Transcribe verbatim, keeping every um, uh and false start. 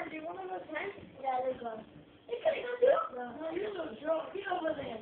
do you want to go ten? Yeah, let's go. Hey, can I go too? No. No, you're so drunk. Get over there.